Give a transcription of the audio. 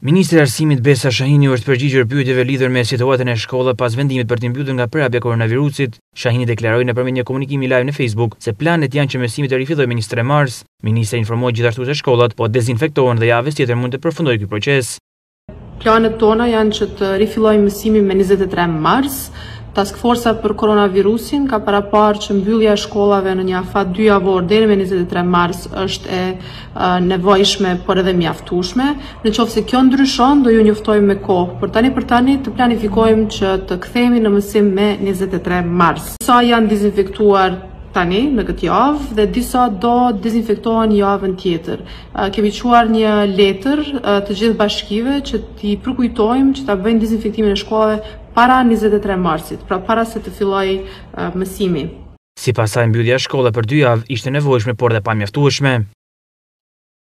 Ministri i Arsimit Besa Shahini është përgjigjur pyetjeve lidhur me situatën e shkollave pas vendimit për të mbytur nga prapja e koronavirusit. Shahini deklaroi nëpërmjet një komunikimi live në Facebook se planet janë që mësimet të rifillojnë me 23 mars. Ministri informoi gjithashtu se shkollat po dezinfektohen dhe javës tjetër mund të përfundojë ky proces. Planet tona janë që të rifillojmë mësimin me 23 mars. Task Force për koronavirusin ka paraparë që mbyllja e shkollave në një afat 2 javor deri me 23 mars është e nevojshme por edhe mjaftueshme. Nëse kjo ndryshon, do ju njoftojmë me kohë. Por tani për tani të planifikojmë që të kthehemi në mësim me 23 mars. Sa janë dezinfektuar tani në këtë javë dhe disa do dezinfektohen javën tjetër. Kemi çuar një letër të gjithë bashkive që t'i përkujtojmë që ta bëjnë dezinfektimin e shkollave para 23 marsit, pra para se të fillojë mësimi. Sipas saj, mbyllja e shkollave për 2 javë ishte nevojshme por dhe pamjaftueshme.